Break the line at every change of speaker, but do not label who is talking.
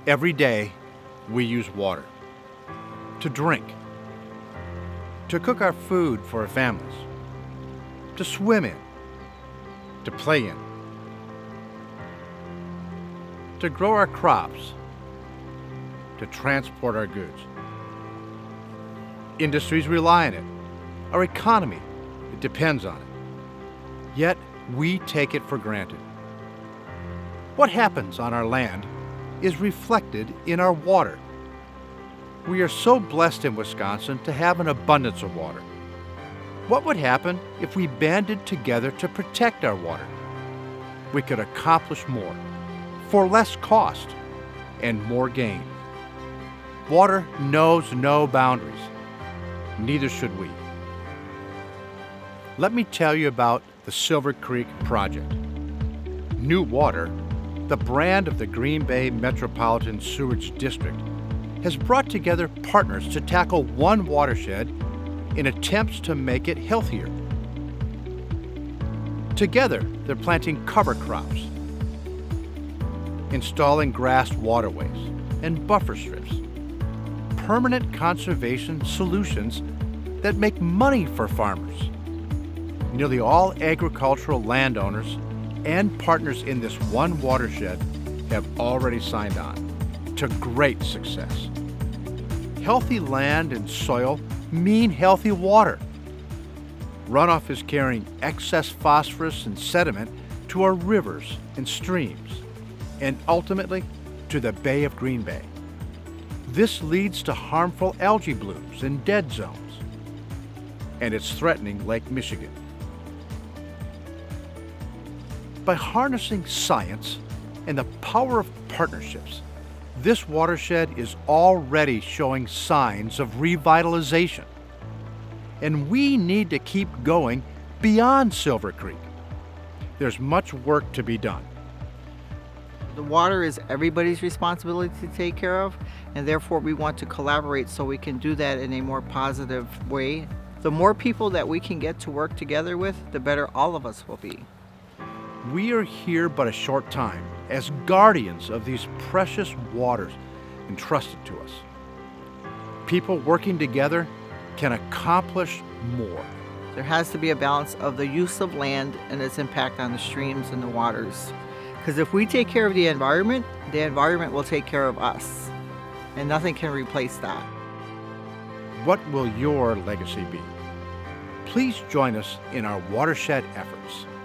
Every day, we use water to drink, to cook our food for our families, to swim in, to play in, to grow our crops, to transport our goods. Industries rely on it. Our economy, it depends on it. Yet, we take it for granted. What happens on our land is reflected in our water. We are so blessed in Wisconsin to have an abundance of water. What would happen if we banded together to protect our water? We could accomplish more, for less cost and more gain. Water knows no boundaries. Neither should we. Let me tell you about the Silver Creek Project. New Water, the brand of the Green Bay Metropolitan Sewerage District, has brought together partners to tackle one watershed in attempts to make it healthier. Together, they're planting cover crops, installing grassed waterways and buffer strips, permanent conservation solutions that make money for farmers. Nearly all agricultural landowners and partners in this one watershed have already signed on to great success. Healthy land and soil mean healthy water. Runoff is carrying excess phosphorus and sediment to our rivers and streams, and ultimately to the Bay of Green Bay. This leads to harmful algae blooms and dead zones, and it's threatening Lake Michigan. By harnessing science and the power of partnerships, this watershed is already showing signs of revitalization. And we need to keep going beyond Silver Creek. There's much work to be done.
The water is everybody's responsibility to take care of, and therefore we want to collaborate so we can do that in a more positive way. The more people that we can get to work together with, the better all of us will be.
We are here but a short time as guardians of these precious waters entrusted to us. People working together can accomplish more.
There has to be a balance of the use of land and its impact on the streams and the waters. Because if we take care of the environment will take care of us. And nothing can replace that.
What will your legacy be? Please join us in our watershed efforts.